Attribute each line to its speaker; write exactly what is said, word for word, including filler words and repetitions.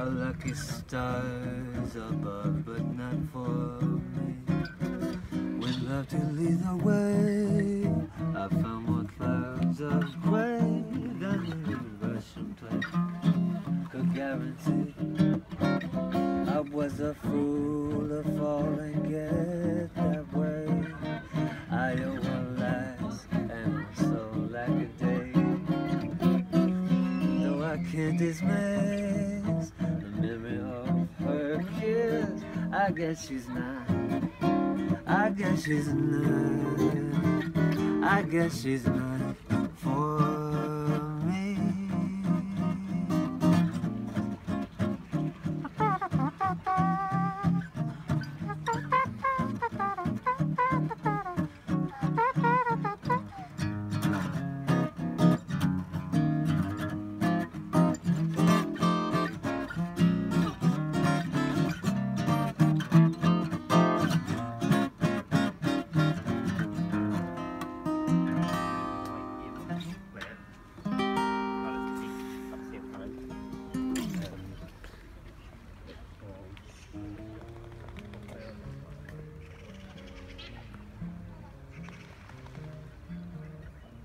Speaker 1: A lucky stars above, but not for me. When love to lead the way, I found more clouds of gray than the Russian play could guarantee. I was a fool to fall and get that way. I owe one last and my soul like a day. Though I can't dismiss the memory of her kiss, I guess she's not. I guess she's not. I guess she's not.